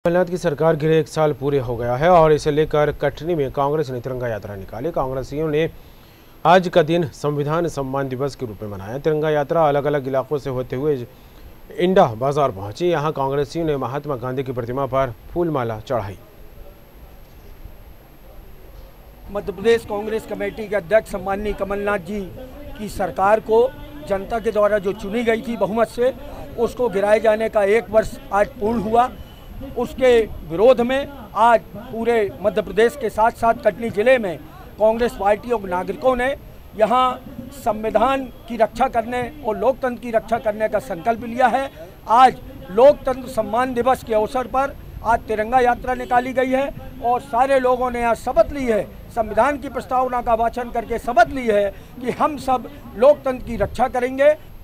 कमलनाथ की सरकार गिरे 1 साल पूरे हो गया है और इसे लेकर कटनी में कांग्रेस ने तिरंगा यात्रा निकाली। कांग्रेसियों ने आज का दिन संविधान सम्मान दिवस के रूप में मनाया। तिरंगा यात्रा अलग अलग इलाकों से होते हुए इंडा बाजार पहुंची। यहां कांग्रेसियों ने महात्मा गांधी की प्रतिमा पर फूलमाला चढ़ाई। मध्य प्रदेश कांग्रेस कमेटी के अध्यक्ष सम्माननीय कमलनाथ जी की सरकार को जनता के द्वारा जो चुनी गई थी बहुमत से, उसको गिराए जाने का 1 वर्ष आज पूर्ण हुआ। उसके विरोध में आज पूरे मध्य प्रदेश के साथ साथ कटनी जिले में कांग्रेस पार्टी और नागरिकों ने यहाँ संविधान की रक्षा करने और लोकतंत्र की रक्षा करने का संकल्प लिया है। आज लोकतंत्र सम्मान दिवस के अवसर पर आज तिरंगा यात्रा निकाली गई है और सारे लोगों ने आज शपथ ली है, संविधान की प्रस्तावना का वाचन करके शपथ ली है कि हम सब लोकतंत्र की रक्षा करेंगे।